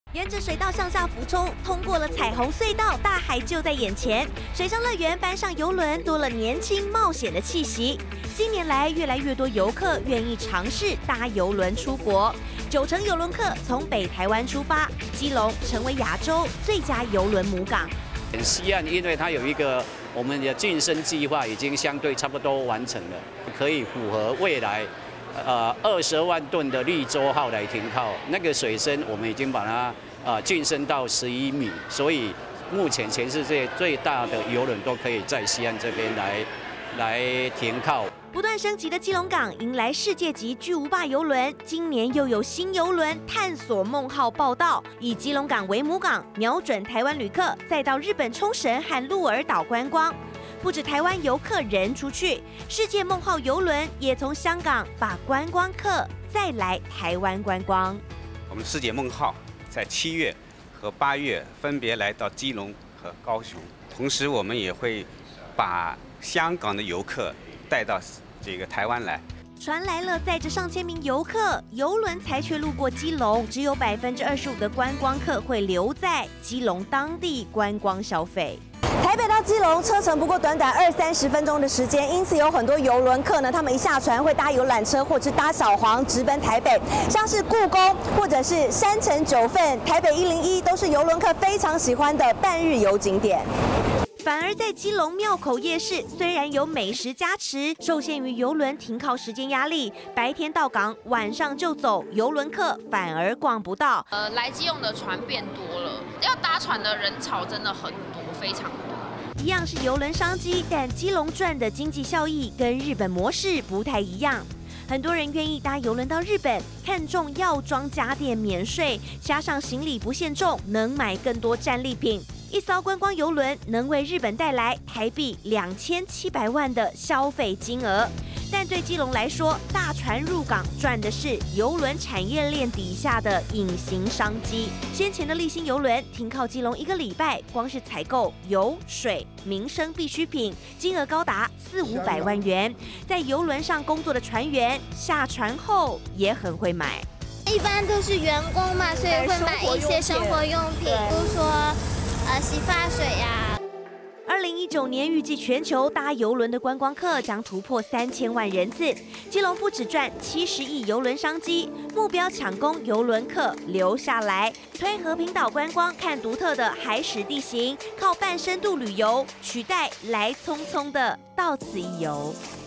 沿着水道向下俯冲，通过了彩虹隧道，大海就在眼前。水上乐园搬上邮轮，多了年轻冒险的气息。近年来，越来越多游客愿意尝试搭邮轮出国，90%邮轮客从北台湾出发，基隆成为亚洲最佳邮轮母港。 西岸因为它有一个我们的晋升计划，已经相对差不多完成了，可以符合未来。22万吨的绿洲号来停靠，那个水深我们已经把它晋升到11米，所以目前全世界最大的邮轮都可以在西岸这边来停靠。 不断升级的基隆港迎来世界级巨无霸邮轮，今年又有新邮轮探索梦号报道，以基隆港为母港，瞄准台湾旅客，再到日本冲绳和鹿儿岛观光。不止台湾游客人出去，世界梦号邮轮也从香港把观光客再来台湾观光。 我们世界梦号在7月和8月分别来到基隆和高雄，同时我们也会把香港的游客带到这个台湾来。 传来了载着上千名游客，邮轮才却路过基隆，只有25%的观光客会留在基隆当地观光消费。台北到基隆车程不过短短20-30分钟的时间，因此有很多邮轮客呢，他们一下船会搭游览车或是搭小黄直奔台北，像是故宫或者是山城9份、台北101都是邮轮客非常喜欢的半日游景点。反而在基隆庙口夜市，虽然有美食加持，受限于邮轮停靠时间压力，白天到港，晚上就走，邮轮客反而逛不到。 来基隆的船变多了，要搭船的人潮真的很多，非常多。 一样是邮轮商机，但基隆赚的经济效益跟日本模式不太一样。很多人愿意搭邮轮到日本，看重药妆家电免税，加上行李不限重，能买更多战利品。一艘观光邮轮能为日本带来台币2700万的消费金额，但对基隆来说，大船入港赚的是邮轮产业链底下的隐形商机。先前的立新邮轮停靠基隆1个礼拜，光是采购油、水、民生必需品，金额高达400-500万元。在邮轮上工作的船员下船后也很会买， 一般都是员工嘛，所以会买一些生活用品，比如说洗发水呀。 2019年预计全球搭邮轮的观光客将突破3000万人次。基隆不只赚70亿邮轮商机，目标抢攻邮轮客留下来，推和平岛观光，看独特的海史地形，靠半深度旅游取代来匆匆的到此一游。